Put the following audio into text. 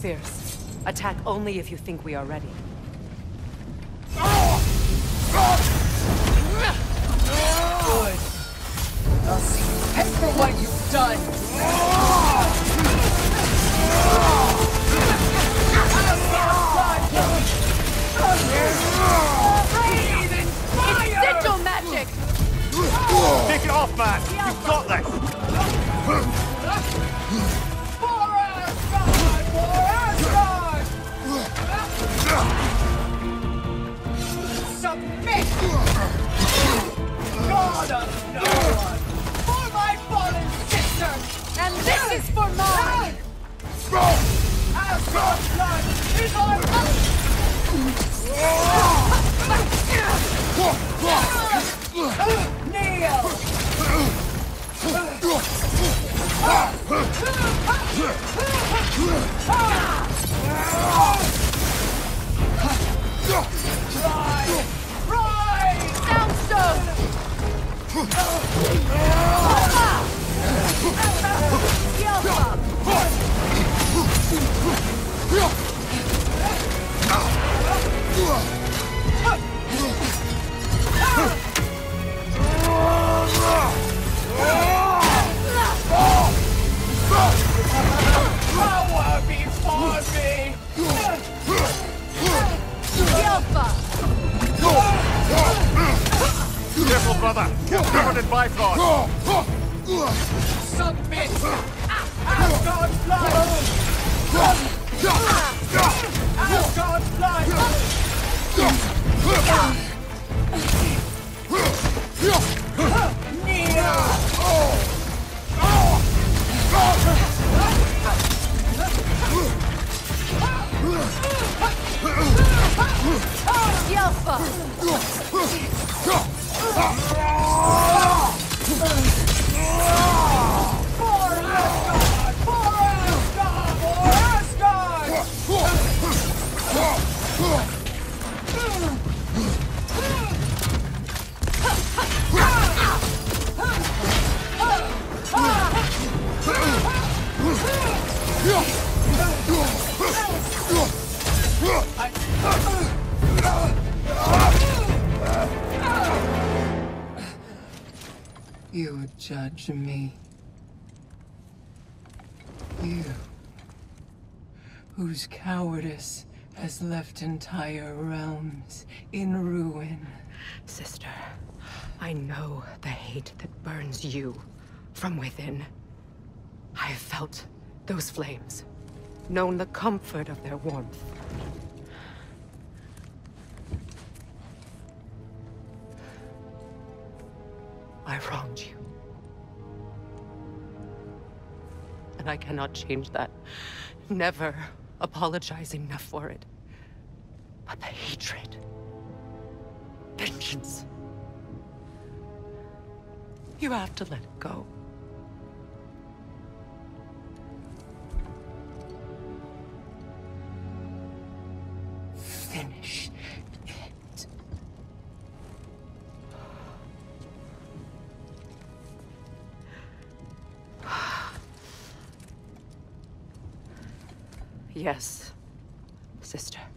fierce. Attack only if you think we are ready. Good. I'll see you pay for what you've done. It's sigil magic! Take it off, man! You've got this! Submit! God of no one! For my fallen sister! And this is for mine! Asgard's blood is on Kneel! Rise! Soundstone! Power before me! Careful, brother! You're covered in Bifrost! Submit! Asgard's blood! Asgard's blood! You judge me. You, whose cowardice has left entire realms in ruin. Sister, I know the hate that burns you from within. I have felt those flames, known the comfort of their warmth. I wronged you. And I cannot change that. Never apologize enough for it. But the hatred, vengeance, you have to let it go. Finish it. Yes, sister.